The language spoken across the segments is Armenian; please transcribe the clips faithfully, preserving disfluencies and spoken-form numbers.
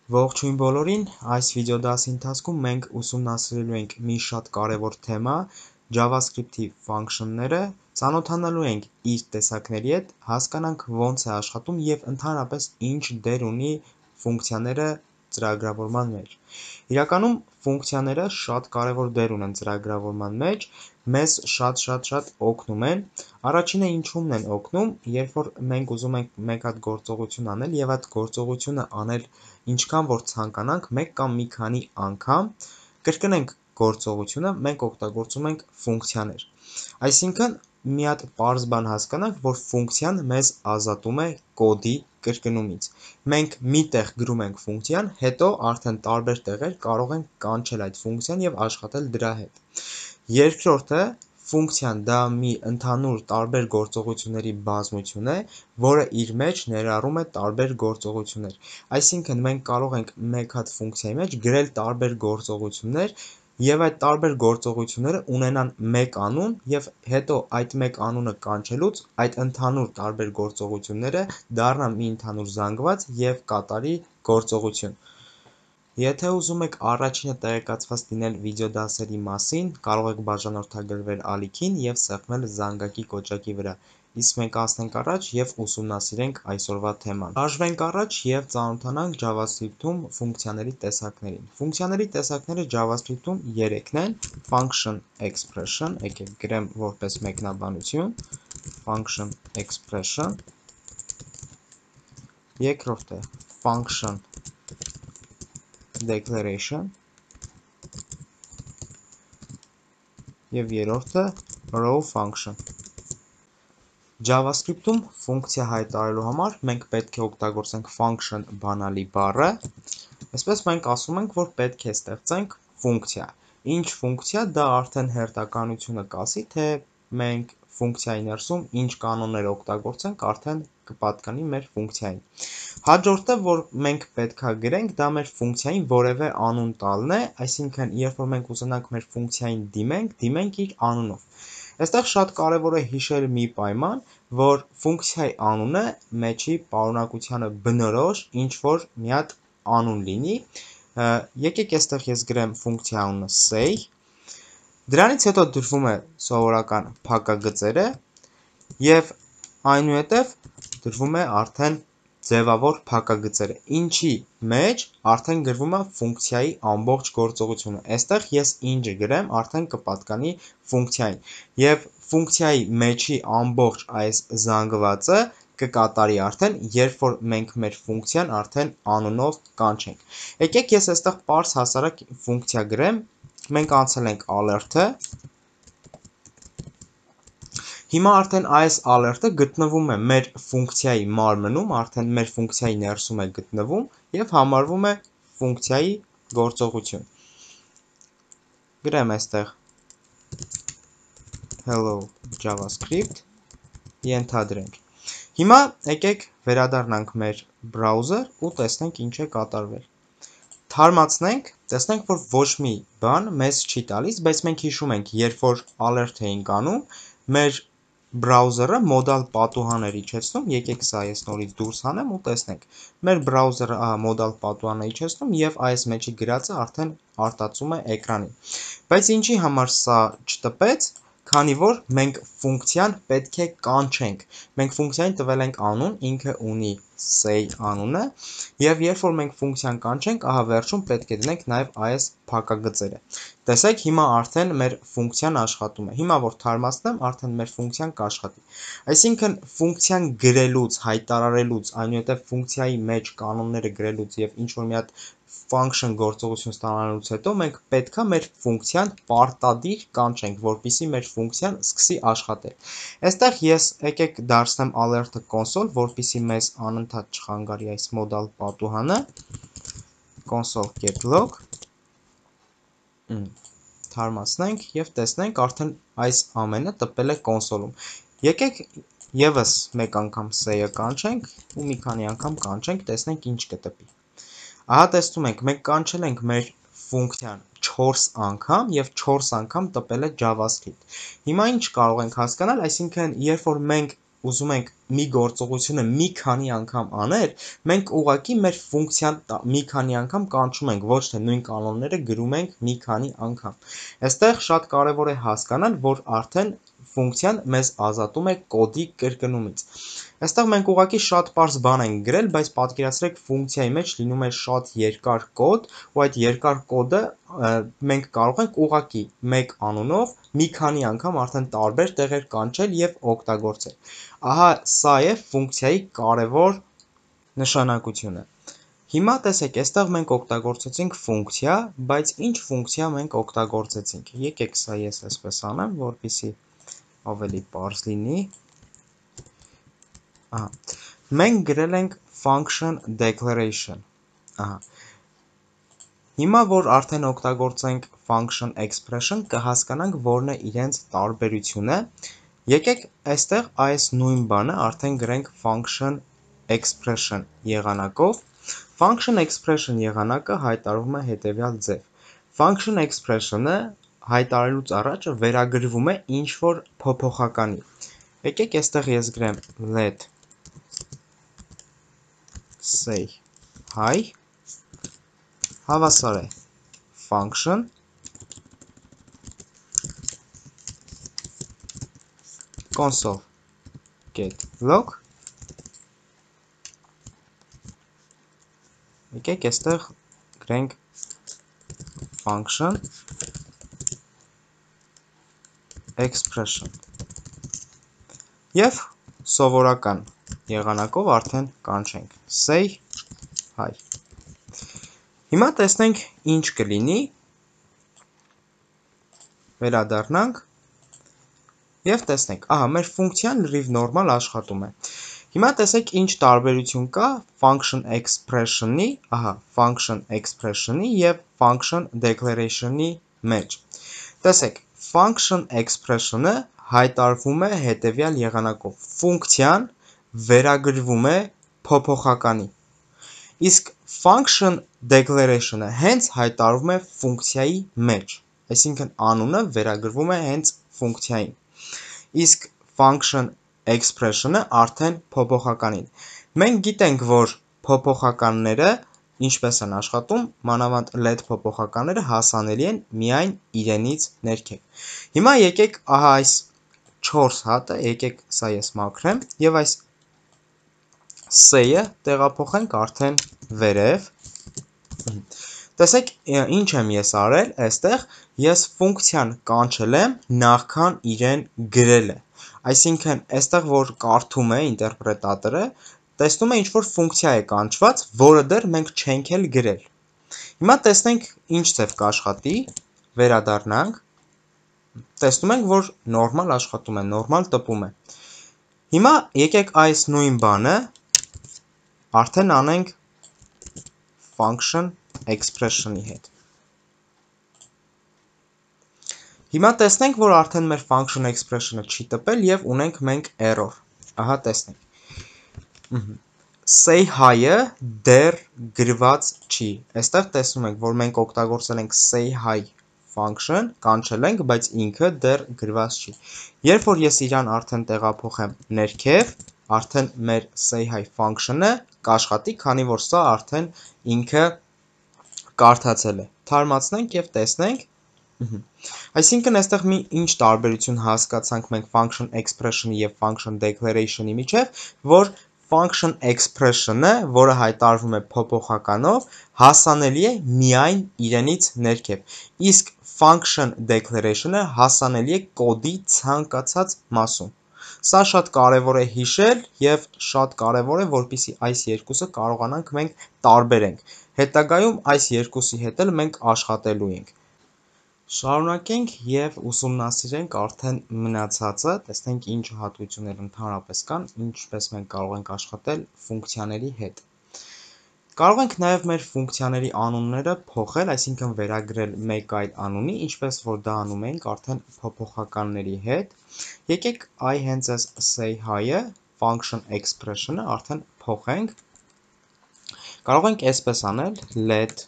Ողջույն բոլորին, այս վիդեոդասի ընթացքում մենք ուսումնասիրելու ենք մի շատ կարևոր թեմա JavaScript-ի ֆունկցիաները, ծանոթանալու ենք իր տեսակների հետ, հասկանանք ոնց է աշխատում և ընդհանրապես ինչ դեր ունի ֆունկցիաները ծրագրավորման մեջ։ Իրականում ֆունկցիաները շատ կարևոր դեր ունեն ծրագրավորման մեջ, մեզ շատ-շատ-շատ օգնում են։ Առաջինը ինչումն են օգնում, երբ որ մենք ուզում ենք մեկ հատ գործողություն անել և այդ գործողությունը անել ինչքան որ ցանկանանք մեկ կամ մի քանի անգամ կրկնենք գործողությունը, մենք օգտագործում ենք ֆունկցիաներ։ Այսինքն մի հատ պարզ բան հասկանանք, որ ֆունկցիան մեզ ազատում է կոդի կրկնումից։ Մենք մի տեղ գրում ենք ֆունկցիան, հետո արդեն տարբեր տեղեր կարող ենք կանչել այդ ֆունկցիան և աշխատել դրա հետ։ Երկրորդը ֆունկցիան դա մի ընդհանուր տարբեր գործողությունների բազմություն է, որը իր մեջ ներառում է տարբեր գործողություններ։ Այսինքն մենք կարող ենք մեկ հատ ֆունկցիայի մեջ գրել տարբեր գործողություններ և այդ տարբեր գործողությունները ունենան մեկ անուն և հետո այդ մեկ անունը կանչելուց այդ ընդհանուր տարբեր գործողությունները դառնան մի ընդհանուր զանգված և կատարի գործողություն։ Եթե ուզում եք առաջինը տեղեկացված լինել վիդեոդասերի մասին, կարող եք բաժանորդագրվել ալիքին և սեղմել զանգակի կոճակի վրա, իսկ մենք անցնենք առաջ և ուսումնասիրենք այսօրվա թեման։ Շարժվենք առաջ և ծանոթանանք JavaScript-ում ֆունկցիաների տեսակներին։ Ֆունկցիաների տեսակները JavaScript-ում երեքն են՝ function expression, եկեք գրեմ որպես մեկնաբանություն, function expression, երկրորդը function declaration և երրորդը raw function։ JavaScript-ում ֆունկցիա հայտարարելու համար մենք պետք է օգտագործենք function բանալի բառը, այսպես մենք ասում ենք, որ պետք է ստեղծենք ֆունկցիա։ Ինչ ֆունկցիա, դա արդեն հերթականությունը կասի, թե մենք ֆունկցիայի ներսում ինչ կանոններ օգտագործենք, արդեն կպատկանի մեր ֆունկցիային։ Հաջորդը, որ մենք պետք է գրենք, դա մեր ֆունկցիային որևէ անուն տալն է, այսինքն երբ որ մենք ուզենանք մեր ֆունկցիային դիմենք, դիմենք իր անունով։ Այստեղ շատ կարևոր է հիշել մի պայման, որ ֆունկցիայի անունը մեջի պարունակությանը բնորոշ ինչ-որ մի հատ անուն լինի։ Եկեք այստեղ ես գրեմ ֆունկցիա անունը say, դրանից հետո դրվում է սովորական փակագծերը և այնուհետև դրվում է արդեն ձևավոր փակագծերը, ինչի մեջ արդեն գրվում է ֆունկցիայի ամբողջ գործողությունը։ Այստեղ ես ինչ գրեմ, արդեն կպատկանի ֆունկցիային և ֆունկցիայի մեջի ամբողջ այս զանգվածը կկատարի արդեն, երբ որ մենք մեր ֆունկցիան արդեն անունով կանչենք։ Եկեք ես այստեղ պարզ հասարակ ֆունկցիա գրեմ, մենք անցել ենք alert-ը, հիմա արդեն այս alert-ը գտնվում է մեր ֆունկցիայի մարմնում, արդեն մեր ֆունկցիայի ներսում է գտնվում և համարվում է ֆունկցիայի գործողություն։ Գրեմ այստեղ hello JavaScript, ենթադրենք։ Հիմա եկեք վերադառնանք մեր բրաուզեր ու տեսնենք ինչ է կատարվել։ Թարմացնենք, տեսնենք, որ ոչ մի բան մեզ չի տալիս, բայց մենք հիշում ենք, երբ որ alert էինք անում, մեր բրաուզերը մոդալ պատուհան էր իջեցնում, եկեք սա ես նորից դուրս հանեմ ու տեսնենք։ Մեր բրաուզերը մոդալ պատուհան է իջեցնում և այս մեջի գրածը արդեն արտացում է էկրանին։ Բայց ինչի համար սա չտպեց, քանի որ մենք ֆունկցիան պետք է կանչենք։ Մենք ֆունկցիային տվել ենք անուն, ինքը ունի say անունը, և երբ որ մենք ֆունկցիան կանչենք, ահա վերջում պետք է դնենք նաև այս փակագծերը։ Տեսեք, հիմա արդեն մեր ֆունկցիան աշխատում է։ Հիմա որ թարմացնեմ, արդեն մեր ֆունկցիան կաշխատի։ Այսինքն ֆունկցիան գրելուց, հայտարարելուց, այնուհետև ֆունկցիայի մեջ կանոնները գրելուց և ինչ-որ մի հատ function գործողություն ստանալուց հետո մենք պետք է մեր ֆունկցիան պարտադիր կանչենք, որպեսզի մեր ֆունկցիան սկսի աշխատել։ Այստեղ ես եկեք դարձնեմ alert-ը console, որպեսզի մեզ անընդհատ չխանգարի այս մոդալ պատուհանը, console.log, թարմացնենք և տեսնենք արդեն այս ամենը տպել է console-ում։ Եկեք ևս մեկ անգամ say-ը կանչենք ու մի քանի անգամ կանչենք, տեսնենք ինչ կտպի։ Ահա տեսնում ենք, մենք կանչել ենք մեր ֆունկցիան չորս անգամ և չորս անգամ տպել է JavaScript։ Հիմա ինչ կարող ենք հասկանալ, այսինքն երբ որ մենք ուզում ենք մի գործողությունը մի քանի անգամ անել, մենք ուղղակի մեր ֆունկցիան մի քանի անգամ կանչում ենք, ոչ թե նույն կանոնները գրում ենք մի քանի անգամ։ Այստեղ շատ կարևոր է հասկանալ, որ արդեն ֆունկցիան մեզ ազատում է կոդի կրկնումից։ Այստեղ մենք ուղղակի շատ պարզ բան ենք գրել, բայց պատկերացրեք ֆունկցիայի մեջ լինում է շատ երկար կոդ, ու այդ երկար կոդը մենք կարող ենք ուղղակի մեկ անունով մի քանի անգամ արդեն տարբեր տեղեր կանչել եւ օգտագործել։ Ահա սա է ֆունկցիայի կարևոր նշանակությունը։ Հիմա տեսեք, այստեղ մենք օգտագործեցինք ֆունկցիա, բայց ինչ ֆունկցիա մենք օգտագործեցինք։ Եկեք սա ես այսպես անեմ, որպեսզի ավելի պարզ լինի։ Ահա։ Մենք գրել ենք function declaration։ Ահա։ Հիմա որ արդեն օգտագործենք function expression, կհասկանանք որն է իրենց տարբերությունը։ Եկեք այստեղ այս նույն բանը արդեն գրենք function expression եղանակով։ Function expression եղանակը հայտարարվում է հետևյալ ձև։ Function expression-ը հայտարարելուց առաջ վերագրվում է ինչ-որ փոփոխականի։ Եկեք այստեղ ես գրեմ let say hi, հավասար է function console get log, եկեք այստեղ գրենք function expression և սովորական եղանակով արդեն կանչենք say hi։ Հիմա տեսնենք ինչ կլինի, վերադառնանք և տեսնենք, ահա մեր ֆունկցիան լրիվ նորմալ աշխատում է։ Հիմա տեսեք ինչ տարբերություն կա function expression-ի, ահա function expression-ի և function declaration-ի մեջ։ Տեսեք, function expression-ը հայտարարվում է հետևյալ եղանակով. ֆունկցիան վերագրվում է փոփոխականի, իսկ function declaration-ը հենց հայտարարվում է ֆունկցիայի մեջ, այսինքն անունը վերագրվում է հենց ֆունկցիային, իսկ function expression-ը արդեն փոփոխականին։ Մենք գիտենք, որ փոփոխականները ինչպես են աշխատում, մանավանդ let փոփոխականները հասանելի են միայն իրենից ներքև։ Հիմա եկեք ահա այս չորս հատը, եկեք սա ես մաքրեմ և այս say-ը տեղափոխենք արդեն վերև։ Տեսեք ինչ եմ ես արել այստեղ, ես ֆունկցիան կանչել եմ նախքան իրեն գրելը, այսինքն այստեղ որ կարդում է ինտերպրետատորը, տեսնում է ինչ-որ ֆունկցիա է կանչված, որը դեռ մենք չենք էլ գրել։ Հիմա տեսնենք ինչ ձև կաշխատի, վերադառնանք, տեսնում ենք, որ նորմալ աշխատում է, նորմալ տպում է։ Հիմա եկեք այս նույն բանը արդեն անենք function expression-ի հետ։ Հիմա տեսնենք, որ արդեն մեր function expression-ը չի տպել և ունենք մենք error։ Ահա տեսնենք։ Say hi-ը դեռ գրված չի։ Այստեղ տեսնում ենք, որ մենք օգտագործել ենք say hi function, կանչել ենք, բայց ինքը դեռ գրված չի։ Երբ որ ես իրան արդեն տեղափոխեմ ներքև, արդեն մեր say hi function-ը կաշխատի, քանի որ սա արդեն ինքը կարդացել է։ Թարմացնենք և տեսնենք։ Այսինքն այստեղ մի ինչ տարբերություն հասկացանք մենք function expression-ի և function declaration-ի միջև, որ function expression-ը, որը հայտարարվում է փոփոխականով, հասանելի է միայն իրենից ներքև, իսկ function declaration-ը հասանելի է կոդի ցանկացած մասում։ Սա շատ կարևոր է հիշել և շատ կարևոր է, որպեսզի այս երկուսը կարողանանք մենք տարբերենք։ Հետագայում այս երկուսի հետ էլ մենք աշխատելու ենք։ Շարունակենք և ուսումնասիրենք արդեն մնացածը, տեսնենք ինչ հատկություններ ընդհանրապես կան, ինչպես մենք կարող ենք աշխատել ֆունկցիաների հետ։ Կարող ենք նաև մեր ֆունկցիաների անունները փոխել, այսինքն վերագրել մեկ այլ անունի, ինչպես որ դա անում ենք արդեն փոփոխականների հետ։ Եկեք այ հենց այս say hi-ը, function expression-ը արդեն փոխենք։ Կարող ենք այսպես անել let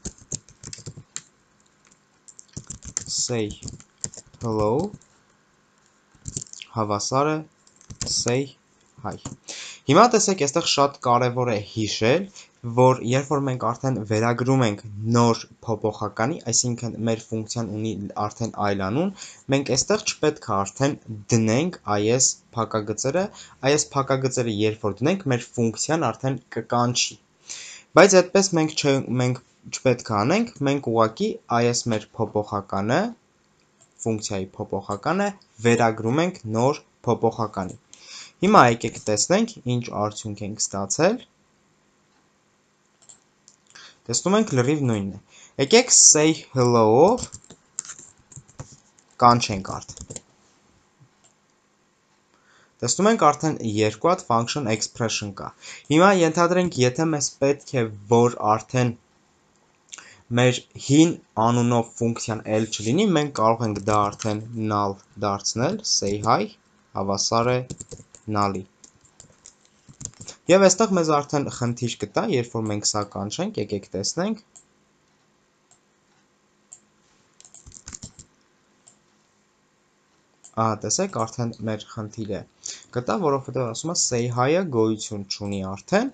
say hello, հավասար է say hi։ Հիմա տեսեք, այստեղ շատ կարևոր է հիշել, որ երբ որ մենք արդեն վերագրում ենք նոր փոփոխականի, այսինքն մեր ֆունկցիան ունի արդեն այլ անուն, մենք այստեղ չպետք է արդեն դնենք այս փակագծերը, այս փակագծերը երբ որ դնենք, մեր ֆունկցիան արդեն կկանչի։ Բայց այդպես մենք չ մենք չպետք է անենք, մենք ուղղակի այս մեր փոփոխականը, ֆունկցիայի փոփոխականը վերագրում ենք նոր փոփոխականի։ Հիմա եկեք տեսնենք ինչ արդյունք ենք ստացել։ Տեսնում ենք լրիվ նույնն է։ Եկեք say hello-ով կանչենք արդեն։ Տեսնում ենք արդեն երկու հատ function expression կա։ Հիմա ենթադրենք, եթե մեզ պետք է որ արդեն մեր հին անունով ֆունկցիան էլ չլինի, մենք կարող ենք դա արդեն null դարձնել, say hi, հավասար է null-ի։ Եվ այստեղ մեզ արդեն խնդիր կտա, երբ որ մենք սա կանչենք, եկեք տեսնենք։ Ահա, տեսեք, արդեն մեր խնդիրը կտա, որովհետև ասում է say hi-ը գոյություն չունի արդեն,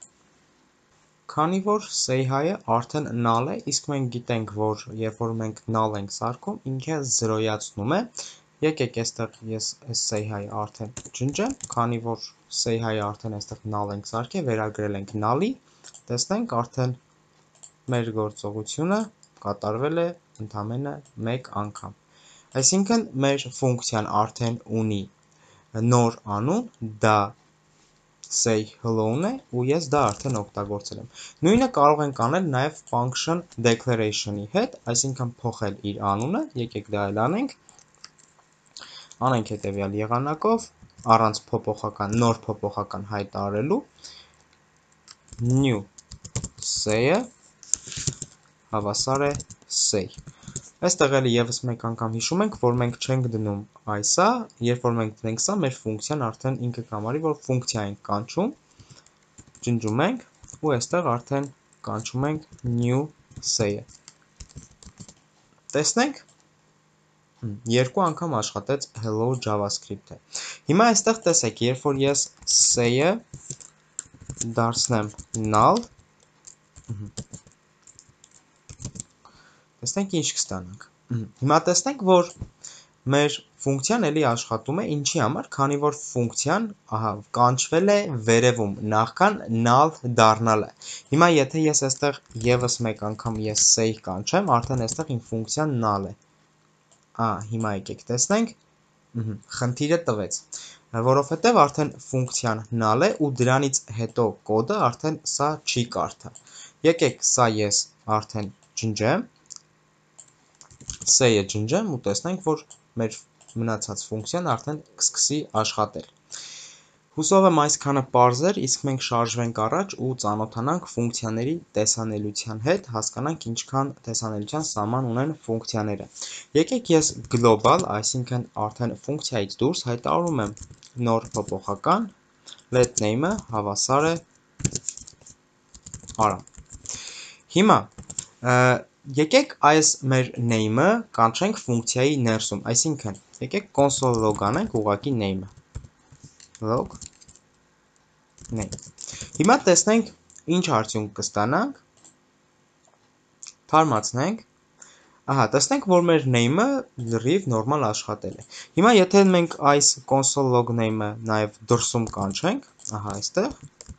քանի որ say hi-ը արդեն null է, իսկ մենք գիտենք, որ երբ որ մենք null ենք սարքում, ինքը զրոյացնում է։ Եկեք այստեղ ես say hi արդեն ջնջեմ, քանի որ say hi արդեն այստեղ null ենք սարքել, վերագրել ենք null-ի, տեսնենք արդեն մեր գործողությունը կատարվել է ընդամենը մեկ անգամ։ Այսինքն մեր ֆունկցիան արդեն ունի նոր անուն, դա say hello-ն է, ու ես դա արդեն օգտագործել եմ։ Նույնը կարող ենք անել նաև function declaration-ի հետ, այսինքն փոխել իր անունը, եկեք դա էլ անենք։ Անենք հետևյալ եղանակով, առանց փոփոխական, նոր փոփոխական հայտարարելու, new say-ը հավասար է say։ Այստեղ էլ եւս մեկ անգամ հիշում ենք, որ մենք չենք դնում այսա, երբ որ մենք դնենք սա, մեր ֆունկցիան արդեն ինքը կհամարի, որ ֆունկցիա ենք կանչում, ջնջում ենք, ու այստեղ արդեն կանչում ենք new say-ը։ Տեսնենք, երկու անգամ աշխատեց hello javascript-ը։ Հիմա այստեղ տեսեք, երբ որ ես say-ը դարձնեմ null, տեսնենք ինչ կստանանք։ Հիմա տեսնենք, որ մեր ֆունկցիան էլի աշխատում է, ինչի համար, քանի որ ֆունկցիան, ահա, կանչվել է վերևում, նախքան null դառնալը։ Հիմա եթե ես այստեղ եւս մեկ անգամ ես say կանչեմ, արդեն այստեղ իմ ֆունկցիան null է։ Ահա, հիմա եկեք տեսնենք, խնդիրը տվեց, որովհետև արդեն ֆունկցիան null է ու դրանից հետո կոդը արդեն սա չի կարդա։ Եկեք սա ես արդեն ջնջեմ, say-ը ջնջեմ ու տեսնենք, որ մեր մնացած ֆունկցիան արդեն կսկսի աշխատել։ Հուսով եմ այսքանը պարզ էր, իսկ մենք շարժվենք առաջ ու ծանոթանանք ֆունկցիաների տեսանելիության հետ, հասկանանք ինչքան տեսանելիության սահման ունեն ֆունկցիաները։ Եկեք ես global, այսինքն արդեն ֆունկցիայից դուրս հայտարարում եմ նոր փոփոխական, let name-ը հավասար է Արամ։ Հիմա եկեք այս մեր name-ը կանչենք ֆունկցիայի ներսում, այսինքն եկեք console log անենք ուղղակի name-ը, log name։ Հիմա տեսնենք ինչ արդյունք կստանանք, թարմացնենք, ահա, տեսնենք, որ մեր name-ը լրիվ նորմալ աշխատել է։ Հիմա եթե մենք այս console log name-ը նաև դրսում կանչենք, ահա այստեղ,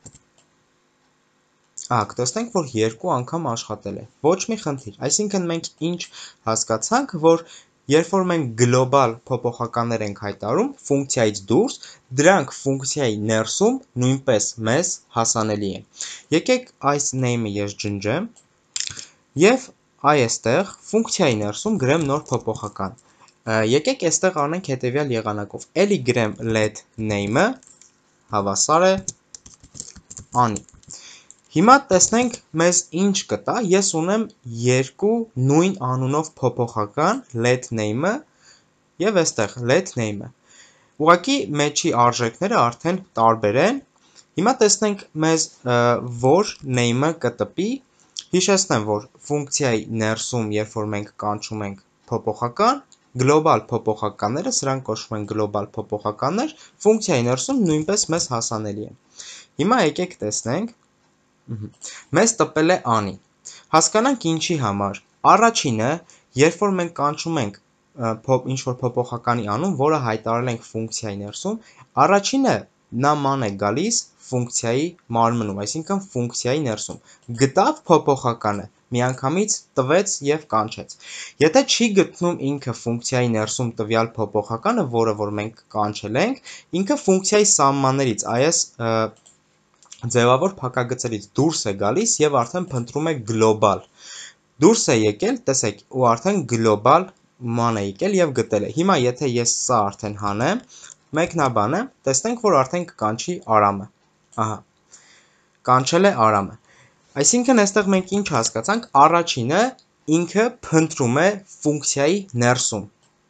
ահա կտեսնենք, որ երկու անգամ աշխատել է, ոչ մի խնդիր, այսինքն մենք ինչ հասկացանք, որ երբ որ մենք global փոփոխականներ ենք հայտարարում ֆունկցիայից դուրս, դրանք ֆունկցիայի ներսում նույնպես մեզ հասանելի են։ Եկեք այս name-ը ես ջնջեմ եւ այստեղ ֆունկցիայի ներսում գրեմ նոր փոփոխական։ Եկեք այստեղ անենք հետևյալ եղանակով, էլի գրեմ let name-ը հավասար է Անի։ Հիմա տեսնենք մեզ ինչ կտա, ես ունեմ երկու նույն անունով փոփոխական let name-ը եւ այստեղ let name-ը։ Ուղղակի մեջի արժեքները արդեն տարբեր են։ Հիմա տեսնենք մեզ որ name-ը կտպի։ Հիշեցնեմ, որ ֆունկցիայի ներսում, երբ որ մենք կանչում ենք փոփոխական, գլոբալ փոփոխականները, սրանք կոչվում են գլոբալ փոփոխականներ, ֆունկցիայի ներսում նույնպես մեզ հասանելի են։ Հիմա եկեք տեսնենք, մեզ տպել է Անի։ Հասկանանք ինչի համար։ Առաջինը, երբ որ մենք կանչում ենք ինչ-որ փոփոխականի անուն, որը հայտարարել ենք ֆունկցիայի ներսում, առաջինը նա ման է գալիս ֆունկցիայի մարմնում, այսինքն ֆունկցիայի ներսում։ Գտավ փոփոխականը, միանգամից տվեց և կանչեց։ Եթե չի գտնում ինքը ֆունկցիայի ներսում տվյալ փոփոխականը, որը որ մենք կանչել ենք, ինքը ֆունկցիայի սահմաններից, այս ձևավոր փակագծերից դուրս է գալիս և արդեն փնտրում է գլոբալ։ Դուրս է եկել, տեսեք, ու արդեն գլոբալ ման է եկել և գտել է։ Հիմա եթե ես սա արդեն հանեմ, մեկնաբանը, տեսնենք, որ արդեն կկանչի Արամը։ Ահա, կանչել է Արամը։ Այսինքն այստեղ մենք ինչ հասկացանք, առաջինը ինքը փնտրում է ֆունկցիայի ներսում։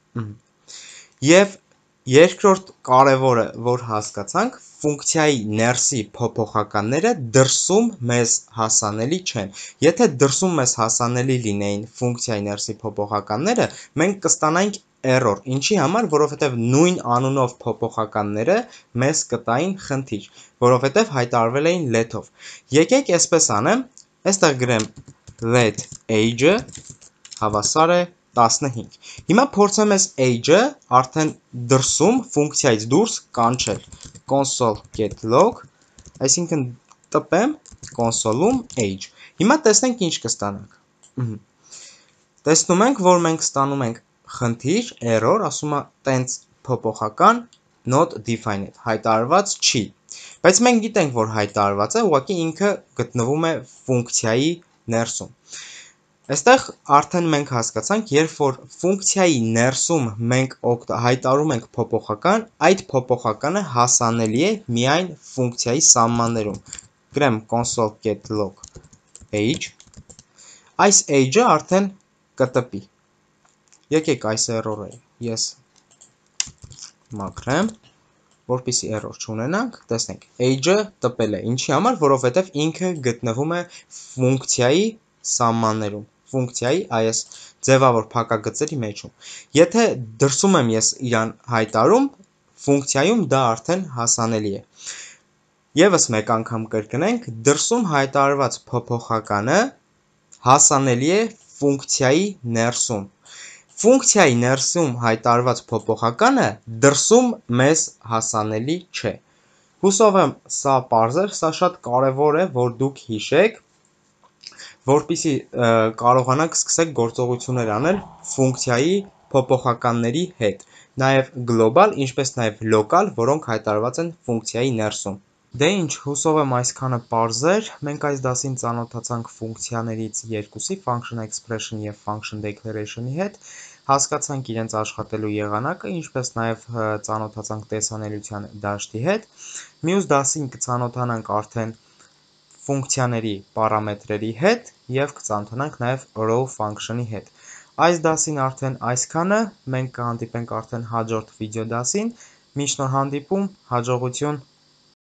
Եվ երկրորդ կարևորը, որ հասկացանք, ֆունկցիայի ներսի փոփոխականները դրսում մեզ հասանելի չեն։ Եթե դրսում մեզ հասանելի լինեին ֆունկցիայի ներսի փոփոխականները, մենք կստանայինք error, ինչի համար, որովհետև նույն անունով փոփոխականները մեզ կտային խնդիր, որովհետև հայտարարվել էին let-ով։ Եկեք այսպես անեմ, այստեղ գրեմ let age-ը հավասար է տասնհինգ։ Հիմա փորձեմ այս age-ը արդեն դրսում ֆունկցիայից դուրս կանչել console.get.log, այսինքն տպեմ console-ում age։ Հիմա տեսնենք ինչ կստանանք։ Տեսնում ենք, որ մենք ստանում ենք խնդիր, error, ասում է տենց փոփոխական not defined, հայտարարված չի։ Բայց մենք գիտենք, որ հայտարարված է, ուղղակի ինքը գտնվում է ֆունկցիայի ներսում։ Այստեղ արդեն մենք հասկացանք, երբ որ ֆունկցիայի ներսում մենք հայտարարում ենք փոփոխական, այդ փոփոխականը հասանելի է միայն ֆունկցիայի սահմաններում։ Գրեմ console.get.log age, այս age-ը արդեն կտպի։ Եկեք այս error-ը ես մաքրեմ, որպեսզի error չունենանք, տեսնենք, age-ը տպել է, ինչի համար, որովհետև ինքը գտնվում է ֆունկցիայի սահմաններում, ֆունկցիայի այս ձևավոր փակագծերի մեջում։ Եթե դրսում եմ ես իրան հայտարարում, ֆունկցիայում դա արդեն հասանելի է։ Եվս մեկ անգամ կրկնենք, դրսում հայտարարված փոփոխականը հասանելի է ֆունկցիայի ներսում։ Ֆունկցիայի ներսում հայտարարված փոփոխականը դրսում մեզ հասանելի չէ։ Հուսով եմ սա պարզ էր, սա շատ կարևոր է, որ դուք հիշեք, որպեսզի կարողանաք սկսեք գործողություններ անել ֆունկցիայի փոփոխականների հետ, նաև գլոբալ, ինչպես նաև լոկալ, որոնք հայտարարված են ֆունկցիայի ներսում։ Դե ինչ, հուսով եմ այսքանը պարզ էր, մենք այս դասին ծանոթացանք ֆունկցիաներից երկուսի, function expression և function declaration-ի հետ, հասկացանք իրենց աշխատելու եղանակը, ինչպես նաև ծանոթացանք տեսանելիության դաշտի հետ։ Մյուս դասին կծանոթանանք արդեն ֆունկցիաների պարամետրերի հետ և կծանոթանանք նաև row function-ի հետ։ Այս դասին արդեն այսքանը, մենք կհանդիպենք արդեն հաջորդ վիդեո դասին, մինչ նոր հանդիպում, հաջողություն